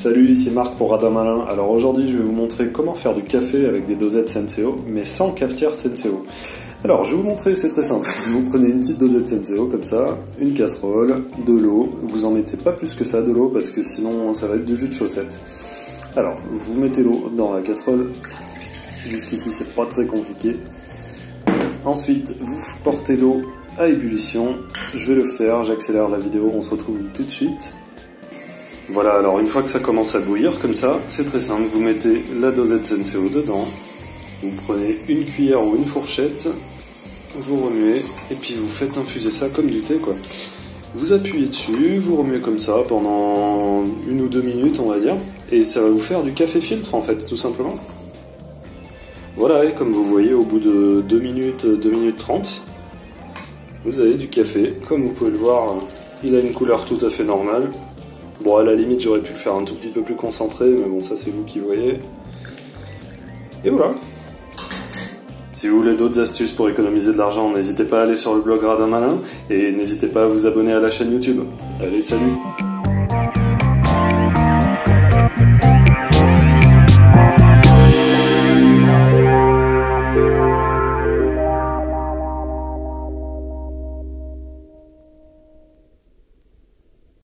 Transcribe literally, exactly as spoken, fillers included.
Salut, ici Marc pour Radin Malin. Alors aujourd'hui, je vais vous montrer comment faire du café avec des dosettes Senseo, mais sans cafetière Senseo. Alors, je vais vous montrer, c'est très simple. Vous prenez une petite dosette Senseo comme ça, une casserole, de l'eau. Vous en mettez pas plus que ça de l'eau parce que sinon ça va être du jus de chaussette. Alors, vous mettez l'eau dans la casserole. Jusqu'ici, c'est pas très compliqué. Ensuite, vous portez l'eau à ébullition. Je vais le faire, j'accélère la vidéo, on se retrouve tout de suite. Voilà, alors une fois que ça commence à bouillir comme ça, c'est très simple, vous mettez la dosette Senseo dedans, vous prenez une cuillère ou une fourchette, vous remuez, et puis vous faites infuser ça comme du thé quoi. Vous appuyez dessus, vous remuez comme ça pendant une ou deux minutes on va dire, et ça va vous faire du café filtre en fait, tout simplement. Voilà, et comme vous voyez, au bout de deux minutes, deux minutes trente, vous avez du café. Comme vous pouvez le voir, il a une couleur tout à fait normale. Bon, à la limite, j'aurais pu le faire un tout petit peu plus concentré, mais bon, ça c'est vous qui voyez. Et voilà. Si vous voulez d'autres astuces pour économiser de l'argent, n'hésitez pas à aller sur le blog Radin Malin, et n'hésitez pas à vous abonner à la chaîne YouTube. Allez, salut!